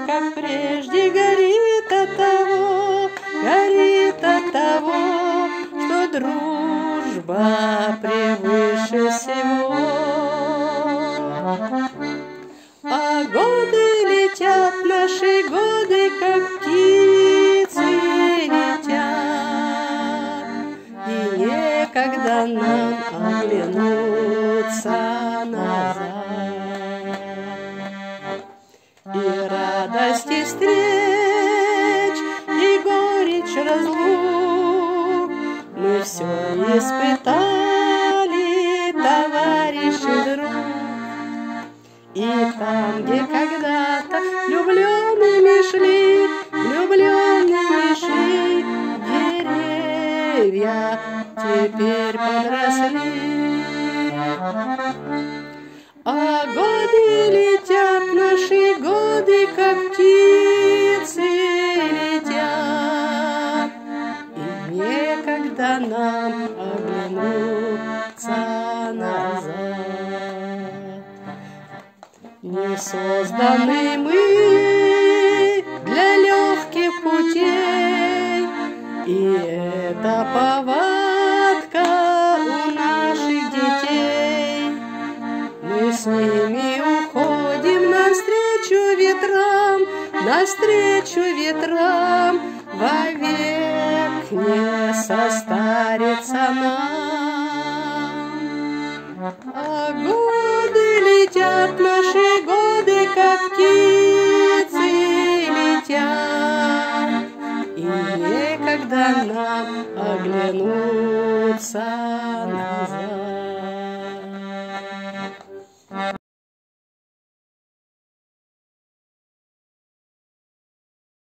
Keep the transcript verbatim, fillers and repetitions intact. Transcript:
как прежде, горит от того, горит от того, что дружба превыше всего. А годы летят, наши годы, как птицы летят, и некогда нам оглянуться назад. И радости встреч, и горечь разлук мы все испытали, товарищ и друг. И там, где когда-то влюбленными шли, влюбленными шли, деревья теперь подросли. А годы летят, наши годы, как птицы летят, и некогда нам оглянуться назад. Не созданы мы для легких путей, и это повадка у наших детей. Мы с ними уходим навстречу ветрам, навстречу ветрам, вовек не состарится нам.